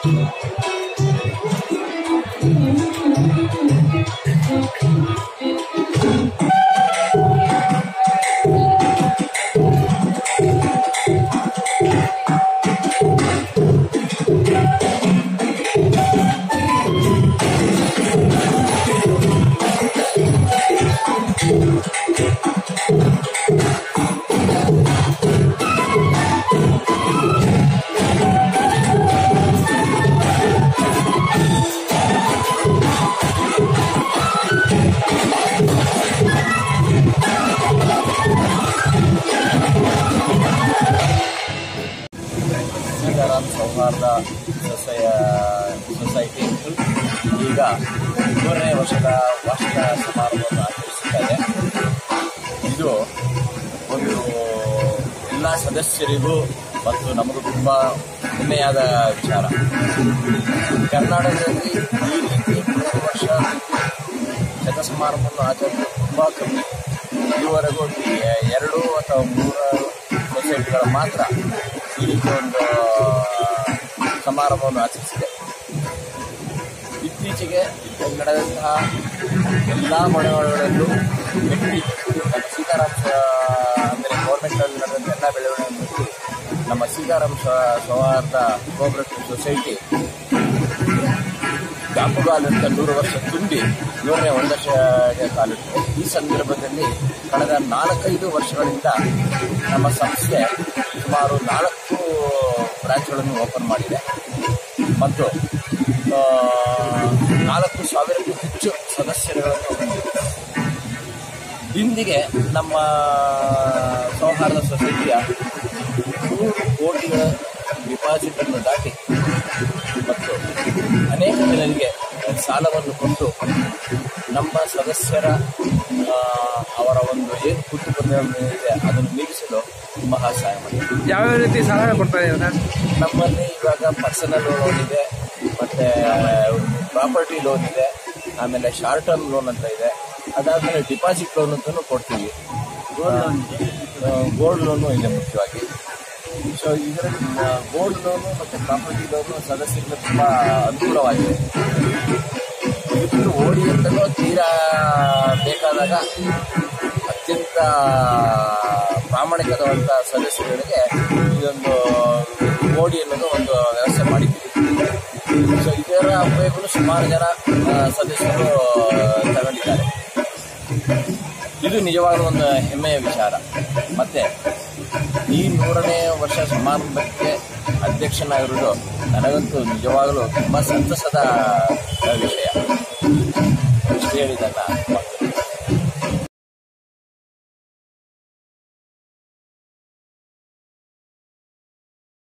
ಸೀತಾರಾಮ್ ಸೌಹಾರ್ದ ಸೊಸೈಟಿ ಈಗ 100ನೇ ವರ್ಷದ ವಾರ್ಷಿಕ ಸಮಾರಂಭವನ್ನು ಆಚರಿಸುತ್ತಾರೆ. ಇದು ಒಂದು ಎಲ್ಲ ಸದಸ್ಯರಿಗೂ ಮತ್ತು ನಮಗೂ ತುಂಬ ಹೆಮ್ಮೆಯಾದ ವಿಚಾರ. ಕರ್ನಾಟಕದಲ್ಲಿ ಈ ರೀತಿ 100 ವರ್ಷ ಶತ ಸಮಾರಂಭವನ್ನು ಆಚರಿಸಲು ತುಂಬ ಕಮ್ಮಿ. ಇದುವರೆಗೂ 2 ಅಥವಾ 3 ಸೊಸೈಟಿಗಳು ಮಾತ್ರ ಈ ರೀತಿ ಒಂದು ಸಮಾರಂಭವನ್ನು ಆಚರಿಸಿದೆ. ಇತ್ತೀಚೆಗೆ ನಡೆದಂತಹ ಎಲ್ಲ ಬೆಳವಣಿಗೆಗಳಲ್ಲೂ ಸೀತಾರಾಮ್ ಅಂದರೆ ಗೌರ್ಮೆಂಟಲ್ಲಿ ನಡೆದಂಥ ಎಲ್ಲ ಬೆಳವಣಿಗೆಗಳಲ್ಲಿ ನಮ್ಮ ಸೀತಾರಾಮ್ ಸೌಹಾರ್ದ ಕೋಆಪರೇಟಿವ್ ಸೊಸೈಟಿ ದಾಪುಗಾಲಂತ 100 ವರ್ಷ ತುಂಬಿ 100ನೇ ವರ್ಷಕ್ಕೆ ಕಾಲಿಟ್ಟಿದೆ. ಈ ಸಂದರ್ಭದಲ್ಲಿ ಕಳೆದ 4-5 ವರ್ಷಗಳಿಂದ ನಮ್ಮ ಸಂಸ್ಥೆ ಸುಮಾರು 4 ಬ್ರಾಂಚ್ಗಳನ್ನು ಓಪನ್ ಮಾಡಿದೆ ಮತ್ತು 4,000ಕ್ಕೂ ಹೆಚ್ಚು ಸದಸ್ಯರುಗಳನ್ನು ಹೊಂದಿದೆ. ಇಂದಿಗೆ ನಮ್ಮ ಸೌಹಾರ್ದ ಸೊಸೈಟಿಯ 100 ಕೋಟಿಗಳ ಡಿಪಾಸಿಟನ್ನು ದಾಟಿ ಮತ್ತು ಅನೇಕ ಜನರಿಗೆ ಸಾಲವನ್ನು ಕೊಟ್ಟು ನಮ್ಮ ಸದಸ್ಯರ ಅವರ ಒಂದು ಏನು ಕುಟುಂಬವಿದೆ ಅದನ್ನು ನೀಗಿಸಲು ತುಂಬ ಸಹಾಯ ಮಾಡಿದೆ. ಯಾವ್ಯಾವ ರೀತಿ ಸಹಾಯ ಕೊಡ್ತಾ ಇದ್ದಾರೆ? ನಮ್ಮಲ್ಲಿ ಇವಾಗ ಪರ್ಸನಲ್ ಲೋನ್ ಇದೆ, ಮತ್ತು ಪ್ರಾಪರ್ಟಿ ಲೋನ್ ಇದೆ, ಆಮೇಲೆ ಶಾರ್ಟ್ ಟರ್ಮ್ ಲೋನ್ ಅಂತ ಇದೆ, ಅದಾದಮೇಲೆ ಡಿಪಾಸಿಟ್ ಲೋನ್ ಅಂತಲೂ ಕೊಡ್ತೀವಿ. ಗೋಲ್ಡ್ ಲೋನು ಇದೆ ಮುಖ್ಯವಾಗಿ. ಸೊ ಇದರಲ್ಲಿ ಗೋಲ್ಡ್ ಲೋನು ಮತ್ತು ಪ್ರಾಪರ್ಟಿ ಲೋನು ಸದಸ್ಯರಿಗೆ ತುಂಬ ಅನುಕೂಲವಾಗಿದೆ. ಇದಕ್ಕೆ ಓಡಿ ಅಂತಲೂ ತೀರಾ ಬೇಕಾದಾಗ ಅತ್ಯಂತ ಪ್ರಾಮಾಣಿಕವಾದಂಥ ಸದಸ್ಯರುಗಳಿಗೆ ಇದೊಂದು ಓಡಿ ಅನ್ನೋದು ಒಂದು ವ್ಯವಸ್ಥೆ ಮಾಡಿದ್ದೀವಿ. ಸೊ ಇದರ ಉಪಯೋಗಗಳು ಸುಮಾರು ಜನ ಸದಸ್ಯರು ತಗೊಂಡಿದ್ದಾರೆ. ಇದು ನಿಜವಾಗ್ಲೂ ಒಂದು ಹೆಮ್ಮೆಯ ವಿಚಾರ. ಮತ್ತು ಈ 100ನೇ ವರ್ಷ ಸಮಾರಂಭಕ್ಕೆ ಅಧ್ಯಕ್ಷನಾಗಿರೋದು ನನಗಂತೂ ನಿಜವಾಗಲೂ ತುಂಬ ಸಂತಸದ ವಿಷಯ. ಇಷ್ಟು ಹೇಳಿದ್ದನ್ನು